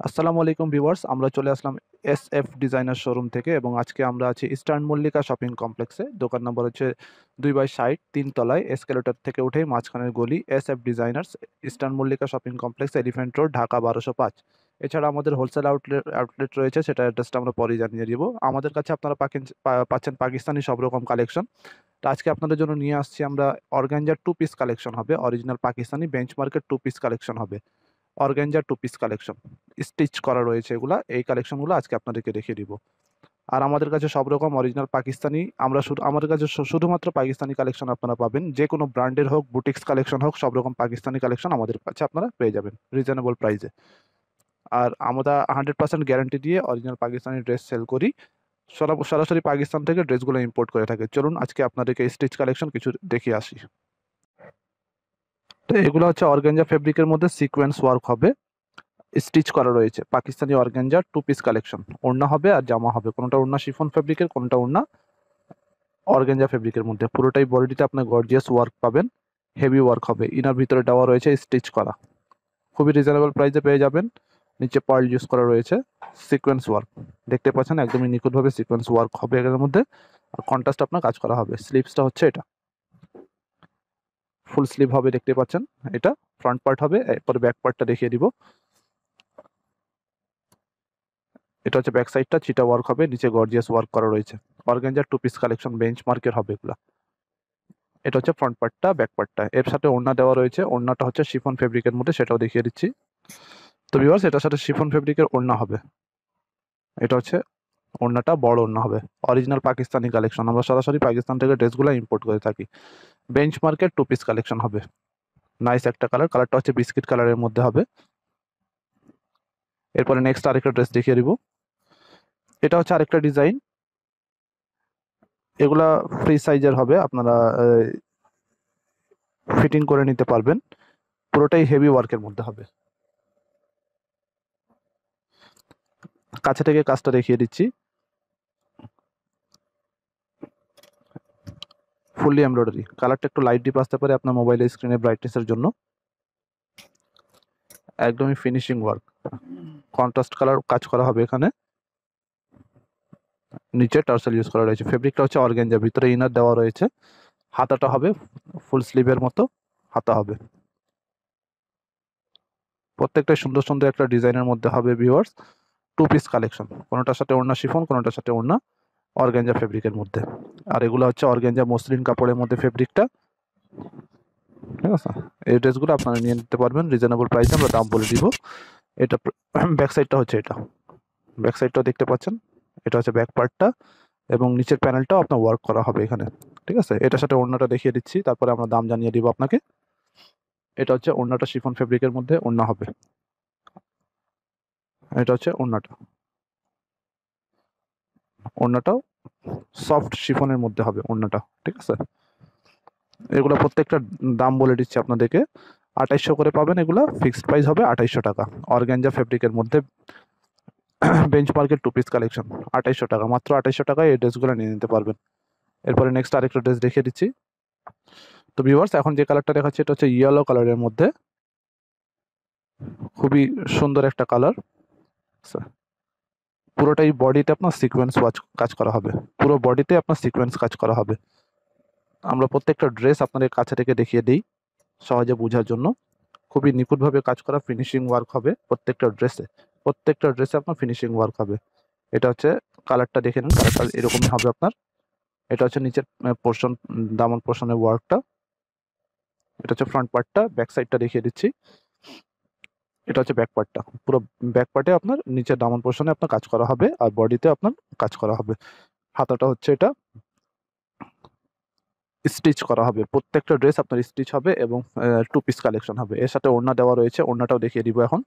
আসসালামু আলাইকুম ভিউয়ার্স, আমরা চলে আসলাম এসএফ ডিজাইনার শোরুম থেকে এবং আজকে আমরা আছি ইস্টার্ন মল্লিকা শপিং কমপ্লেক্সে। দোকান নম্বর হচ্ছে 2/60, 3 তলায়, এসকেলেটর থেকে উঠেই মাঝখানের গলি, SF Designers, Eastern Mallika Shopping Complex, Elephant Road, Dhaka 1205। এছাড়া আমাদের হোলসেল আউটলেট রয়েছে, সেটা অ্যাড্রেসটা আমরা পরেই জানিয়ে দিব। আমাদের কাছে আপনারা পাচ্ছেন পাকিস্তানি সব রকম কালেকশন। তো আজকে আপনাদের জন্য নিয়ে আসছি আমরা অর্গানজার 2 পিস কালেকশন হবে, অরিজিনাল পাকিস্তানি বেঞ্চমার্কের 2 পিস কালেকশন হবে। অর্গানজার 2 পিস কালেকশন স্টিচ করা রয়েছে, এগুলা এই কালেকশনগুলো আজকে আপনাদেরকে দেখিয়ে দিব। আর আমাদের কাছে সব রকম অরিজিনাল পাকিস্তানি, আমাদের কাছে শুধুমাত্র পাকিস্তানি কালেকশন আপনারা পাবেন। যে কোনো ব্র্যান্ডের হোক, বুটিক্স কালেকশন হোক, সব রকম পাকিস্তানি কালেকশন আমাদের কাছে আপনারা পেয়ে যাবেন রিজনেবল প্রাইসে। আর আমরা 100% গ্যারান্টি দিয়ে অরিজিনাল পাকিস্তানি ড্রেস সেল করি। সরাসরি পাকিস্তান থেকে ড্রেসগুলো ইম্পোর্ট করে থাকে। চলুন আজকে আপনাদেরকে স্টিচ কালেকশন কিছু দেখিয়ে আসি। তো এগুলো হচ্ছে অর্গানজা ফেব্রিকের মধ্যে সিকোয়েন্স ওয়ার্ক হবে, স্টিচ করা রয়েছে। পাকিস্তানি অর্গানজার 2 পিস কালেকশন, ওড়না হবে আর জামা হবে। কোনটা ওড়না শিফন ফেব্রিকের, কোনটা ওড়না অর্গানজা ফেব্রিকের মধ্যে। পুরোটাই বডিতে আপনার গর্জিয়াস ওয়ার্ক পাবেন, হেভি ওয়ার্ক হবে। ইনার ভিতরে দেওয়া রয়েছে স্টিচ করা, খুবই রিজনেবল প্রাইসে পেয়ে যাবেন। নিচে পার্ল ইউজ করা রয়েছে, সিকোয়েন্স ওয়ার্ক দেখতে পাচ্ছেন, একদমই নিখুঁতভাবে সিকোয়েন্স ওয়ার্ক হবে এর মধ্যে। আর কন্ট্রাস্ট আপনার কাজ করা হবে। স্লিভসটা হচ্ছে এটা, ফুল স্লিভ হবে দেখতে পাচ্ছেন। এটা ফ্রন্ট পার্ট হবে, এরপর ব্যাক পার্টটা দেখিয়ে দিব। এটা হচ্ছে ব্যাক সাইডটা, চিটা ওয়ার্ক হবে, নিচে গর্জিয়াস ওয়ার্ক করা রয়েছে। অর্গানজার 2 পিস কালেকশন বেঞ্চ মার্কের হবে এগুলা। এটা হচ্ছে ফ্রন্ট পার্টটা, ব্যাক পার্টটা। এর সাথে ওড়না দেওয়া রয়েছে, ওড়নাটা হচ্ছে শিফন ফেব্রিকের মধ্যে, সেটাও দেখিয়ে দিচ্ছি। তো ভিউয়ার্স, এটার সাথে শিফন ফেব্রিকের ওড়না হবে। এটা হচ্ছে ওড়নাটা, বড় ওড়না হবে। অরিজিনাল পাকিস্তানি কালেকশন, আমরা সরাসরি পাকিস্তান থেকে ড্রেসগুলো ইম্পোর্ট করে থাকি। বেঞ্চ মার্কের 2 পিস কালেকশন হবে। নাইস একটা কালারটা হচ্ছে বিস্কিট কালারের মধ্যে হবে। এরপরে নেক্সট আরেকটা ড্রেস দেখিয়ে দিব। এটা হচ্ছে আরেকটা ডিজাইন। এগুলা ফ্রি সাইজের হবে, আপনারা ফিটিং করে নিতে পারবেন। পুরোটাই হেভি ওয়ার্কের মধ্যে হবে। কাছে থেকে কাজটা দেখিয়ে দিচ্ছি। ফুললি এমব্রয়ডারি, কালারটা একটু লাইট ডিপ আসতে পারে আপনার মোবাইলের স্ক্রিনে ব্রাইটনেসের জন্য। একদমই ফিনিশিং ওয়ার্ক, কন্ট্রাস্ট কালার কাজ করা হবে এখানে। নিচে টার্সেল ইউজ করা রয়েছে। ফেব্রিকটা হচ্ছে অর্গানজা, ভিতরে ইনার দেওয়া রয়েছে। হাতাটা হবে ফুল স্লিভের মতো হাতা হবে। প্রত্যেকটা সুন্দর সুন্দর একটা ডিজাইনের মধ্যে হবে ভিউয়ার্স। 2 পিস কালেকশন, কোনোটার সাথে ওড়না শিফন, কোনোটার সাথে ওড়না অর্গানজা ফেব্রিকের মধ্যে। আর এগুলো হচ্ছে অর্গানজা মসলিন কাপড়ের মধ্যে ফেব্রিকটা, ঠিক আছে। এই ড্রেসগুলো আপনারা নিয়ে নিতে পারবেন রিজনেবল প্রাইসে, আমরা দাম বলে দিব। এটা ব্যাক সাইডটা হচ্ছে এটা, ব্যাক সাইডটাও দেখতে পাচ্ছেন। এটা হচ্ছে ব্যাক পার্টটা এবং নিচের প্যানেলটাও আপনার ওয়ার্ক করা হবে এখানে, ঠিক আছে। এটার সাথে ওড়নাটা দেখিয়ে দিচ্ছি, তারপরে আমরা দাম জানিয়ে দিব আপনাকে। এটা হচ্ছে ওড়নাটা, শিফন ফেব্রিকের মধ্যে ওড়না হবে। এটা হচ্ছে ওড়নাটা, ওড়নাটাও সফট শিফনের মধ্যে হবে ওড়নাটা, ঠিক আছে। এগুলো প্রত্যেকটা দাম বলে দিচ্ছি আপনাদেরকে। 2800 করে পাবেন, এগুলো ফিক্সড প্রাইস হবে 2800 টাকা। অর্গানজা ফেব্রিকের মধ্যে বেঞ্চমার্কের 2 পিস কালেকশন 2800 টাকা, মাত্র 2800 টাকায় এই ড্রেসগুলো নিয়ে নিতে পারবেন। এরপরে নেক্সট আরেকটা ড্রেস দেখিয়ে দিচ্ছি। তো ভিউয়ার্স, এখন যে কালারটা দেখাচ্ছি এটা হচ্ছে ইয়েলো কালারের মধ্যে, খুবই সুন্দর একটা কালার। পুরোটাই বডিতে আপনার সিকোয়েন্স কাজ করা হবে, পুরো বডিতে আপনার সিকোয়েন্স কাজ করা হবে। আমরা প্রত্যেকটা ড্রেস আপনাদের কাছে থেকে দেখিয়ে দিই সহজে বোঝার জন্য। খুবই নিখুঁতভাবে কাজ করা ফিনিশিং ওয়ার্ক হবে প্রত্যেকটা ড্রেসে আপনার ফিনিশিং ওয়ার্ক হবে। এটা হচ্ছে কালারটা দেখে নিন, কালারটা এরকমই হবে আপনার। এটা হচ্ছে নিচের পোর্শন, দামন পোর্শনের ওয়ার্কটা। এটা হচ্ছে ফ্রন্ট পার্টটা, ব্যাক সাইডটা দেখিয়ে দিচ্ছি। এটা হচ্ছে ব্যাক পার্টটা, পুরো ব্যাক পার্টে আপনার নিচের দামন পোর্শনে আপনার কাজ করা হবে আর বডিতে আপনার কাজ করা হবে। হাতাটা হচ্ছে এটা, স্টিচ করা হবে। প্রত্যেকটা ড্রেস আপনার স্টিচ হবে এবং 2 পিস কালেকশন হবে। এর সাথে ওড়না দেওয়া রয়েছে, ওড়নাটাও দেখিয়ে দিব এখন।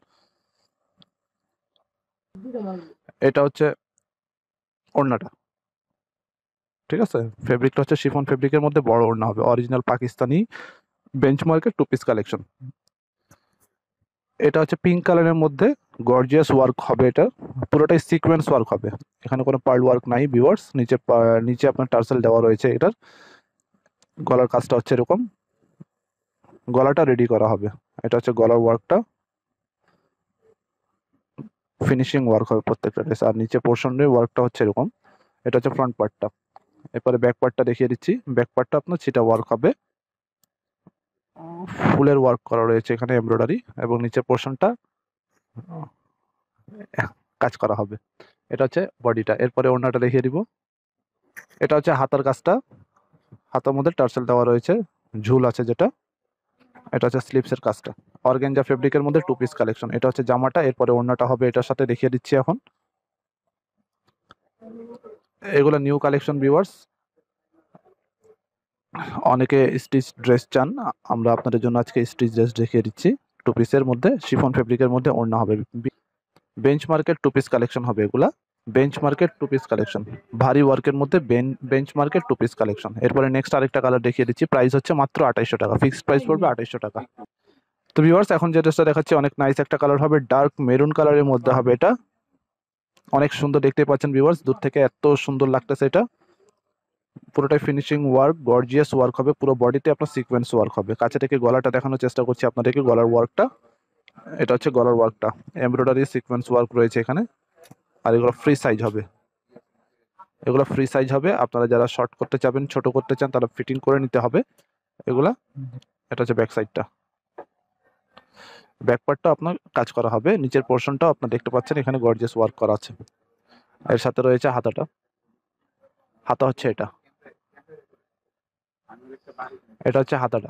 এটা হচ্ছে ওড়নাটা, ঠিক আছে। ফেব্রিকটা হচ্ছে শিফন ফেব্রিকের মধ্যে বড় ওড়না হবে, অরিজিনাল পাকিস্তানি বেঞ্চমার্কের 2 পিস কালেকশন। এটা হচ্ছে পিঙ্ক কালারের মধ্যে গর্জিয়াস ওয়ার্ক হবে। এটা পুরোটাই সিকোয়েন্স ওয়ার্ক হবে, এখানে কোনো পার্ল ওয়ার্ক নাই ভিউয়ার্স। নিচে আপনার টার্সেল দেওয়া রয়েছে। এটার গলার কাজটা হচ্ছে এরকম, গলাটা রেডি করা হবে। এটা হচ্ছে গলার ওয়ার্কটা। ফিনিশিং ওয়ার্ক হবে প্রত্যেকটা ড্রেস। আর নিচে পোর্শনের ওয়ার্কটা হচ্ছে এরকম। এটা হচ্ছে ফ্রন্ট পার্টটা। এরপরে ব্যাক পার্টটা দেখিয়ে দিচ্ছি। ব্যাক পার্টটা আপনার ছিটা ওয়ার্ক হবে, ফুলের ওয়ার্ক করা রয়েছে এখানে এমব্রয়ডারি, এবং নিচের পোর্শনটা কাজ করা হবে। এটা হচ্ছে বডিটা। এরপরে ওড়নাটা দেখিয়ে দিব। এটা হচ্ছে হাতার কাজটা, হাতার মধ্যে টার্সেল দেওয়া রয়েছে, ঝুল আছে যেটা। এটা হচ্ছে স্লিপসের কাজটা, অর্গানজা ফেব্রিকের মধ্যে 2 পিস কালেকশন। এটা হচ্ছে জামাটা, এরপরে ওড়নাটা হবে এটার সাথে, দেখিয়ে দিচ্ছি এখন। এগুলো নিউ কালেকশন ভিউয়ার্স, অনেকে স্টিচ ড্রেস চান, আমরা আপনাদের জন্য আজকে স্টিচ ড্রেস দেখিয়ে দিচ্ছি। 2 পিসের মধ্যে শিফন ফেব্রিকের মধ্যে ওড়না হবে। বেঞ্চ মার্কেট 2 পিস কালেকশন হবে এগুলা। বেঞ্চ মার্কেট 2 পিস কালেকশন, ভারী ওয়ার্কের মধ্যে বেঞ্চ মার্কেট 2 পিস কালেকশন। এরপরে নেক্সট আরেকটা কালার দেখিয়ে দিচ্ছি। প্রাইস হচ্ছে মাত্র 2800 টাকা, ফিক্সড প্রাইস পড়বে 2800 টাকা। তো ভিউয়ার্স, এখন যে ড্রেসটা দেখাচ্ছি অনেক নাইস একটা কালার হবে, ডার্ক মেরুন কালারের মধ্যে হবে। এটা অনেক সুন্দর দেখতে পাচ্ছেন ভিউয়ার্স, দূর থেকে এত সুন্দর লাগতেছে। এটা পুরোটাই ফিনিশিং ওয়ার্ক, গর্জিয়াস ওয়ার্ক হবে, পুরো বডিতে আপনার সিকোয়েন্স ওয়ার্ক হবে। কাছে থেকে গলাটা দেখানোর চেষ্টা করছি আপনাদেরকে, গলার ওয়ার্কটা। এটা হচ্ছে গলার ওয়ার্কটা, এমব্রয়ডারি সিকোয়েন্স ওয়ার্ক রয়েছে এখানে। আর এগুলো ফ্রি সাইজ হবে, এগুলো ফ্রি সাইজ হবে। আপনারা যারা শর্ট করতে চাবেন, ছোট করতে চান, তারা ফিটিং করে নিতে হবে এগুলা। এটা হচ্ছে ব্যাক সাইডটা, ব্যাক পার্টটা আপনার কাজ করা হবে। নিচের পোর্শনটাও আপনারা দেখতে পাচ্ছেন এখানে গর্জিয়াস ওয়ার্ক করা আছে। এর সাথে রয়েছে হাতাটা, হাতা হচ্ছে এটা, এটা হচ্ছে হাতাটা।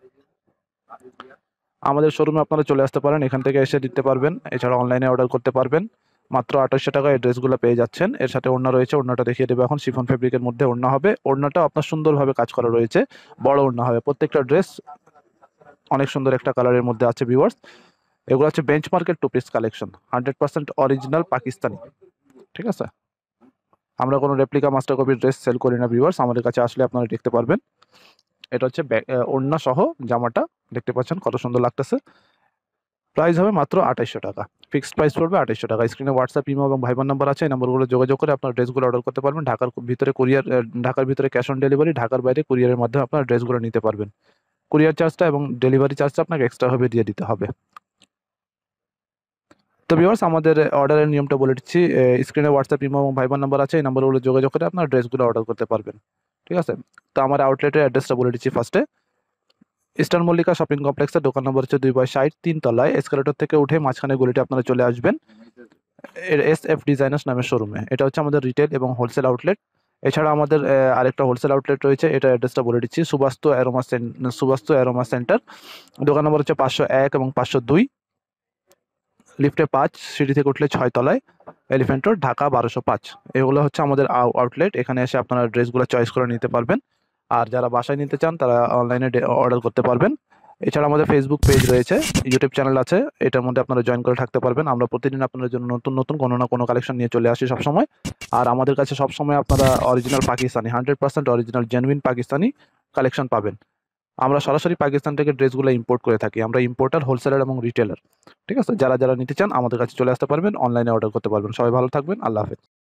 আমাদের শোরুমে আপনারা চলে আসতে পারেন, এখান থেকে এসে দিতে পারবেন, এছাড়া অনলাইনে অর্ডার করতে পারবেন। মাত্র 2800 টাকায় এই ড্রেসগুলো পেয়ে যাচ্ছেন। এর সাথে ওড়না রয়েছে, ওড়নাটা দেখিয়ে দেবো এখন। শিফন ফেব্রিকের মধ্যে ওড়না হবে, ওড়নাটা আপনার সুন্দরভাবে কাজ করা রয়েছে, বড় ওড়না হবে। প্রত্যেকটা ড্রেস অনেক সুন্দর একটা কালারের মধ্যে আছে ভিউয়ার্স। এগুলো হচ্ছে bench market 2 piece collection, 100% original Pakistani. ঠিক আছে, আমরা কোনো replica master copy dress sale করি না ভিউয়ার্স, আমাদের কাছে আসলে আপনারা দেখতে পারবেন। এটা হচ্ছে ওড়না সহ জামাটা, দেখতে পাচ্ছেন কত সুন্দর লাগতেছে। প্রাইস হবে মাত্র 2800 টাকা, ফিক্সড প্রাইস পড়বে 2800 টাকা। স্ক্রিনে হোয়াটসঅ্যাপ, ইমো এবং ভাইবার নাম্বার আছে, এই নাম্বারগুলো যোগাযোগ করে আপনার ড্রেসগুলো অর্ডার করতে পারবেন। ঢাকার ভিতরে ক্যাশ অন ডেলিভারি, ঢাকার বাইরে কুরিয়ারের মাধ্যমে আপনার ড্রেসগুলো নিতে পারবেন। কুরিয়ার চার্জটা এবং ডেলিভারি চার্জটা আপনাকে এক্সট্রা ভাবে দিয়ে দিতে হবে। তো ভিউয়ার্স, আমাদের অর্ডারের নিয়মটা বলে দিচ্ছি। স্ক্রিনে হোয়াটসঅ্যাপ, ইমো এবং ভাইবার নাম্বার আছে, এই নাম্বারগুলো যোগাযোগ করে আপনার ড্রেসগুলো অর্ডার করতে পারবেন। ঠিক আছে, তো আমার আউটলেটের অ্যাড্রেসটা বলে দিচ্ছি ফার্স্টে। ইস্টার্ন মল্লিকা শপিং কমপ্লেক্সের দোকান নম্বর হচ্ছে 2/60, 3 তলায়। এসকেলেটর থেকে উঠে মাঝখানে গলিতে আপনারা চলে আসবেন SF ডিজাইনার্স নামের শোরুমে। এটা হচ্ছে আমাদের রিটেল এবং হোলসেল আউটলেট। এছাড়া আমাদের আরেকটা হোলসেল আউটলেট রয়েছে, এটা অ্যাড্রেসটা বলে দিচ্ছি। সুবাস্তু অ্যারোমা সেন্টার, দোকান নম্বর হচ্ছে 501 এবং 502, লিফটে 5, সিঁড়ি থেকে উঠলে 6 তলায়, এলিফ্যান্ট রোড, ঢাকা 1205। এগুলো হচ্ছে আমাদের আউটলেট। এখানে এসে আপনারা ড্রেসগুলো চয়েস করে নিতে পারবেন। আর যারা বাসায় নিতে চান তারা অনলাইনে অর্ডার করতে পারবেন। এছাড়া আমাদের ফেসবুক পেজ রয়েছে, ইউটিউব চ্যানেল আছে, এটার মধ্যে আপনারা জয়েন করে থাকতে পারবেন। আমরা প্রতিদিন আপনাদের জন্য নতুন নতুন কোনো না কোনো কালেকশন নিয়ে চলে আসি সবসময়। আর আমাদের কাছে সবসময় আপনারা original Pakistani, 100% original genuine Pakistani collection পাবেন। আমরা সরাসরি পাকিস্তান থেকে ড্রেসগুলো ইম্পোর্ট করে থাকি। আমরা ইম্পোর্টার, হোলসেলার এবং রিটেলার। ঠিক আছে, যারা যারা নিতে চান আমাদের কাছে চলে আসতে পারবেন, অনলাইনে অর্ডার করতে পারবেন। সবাই ভালো থাকবেন, আল্লাহ হাফেজ।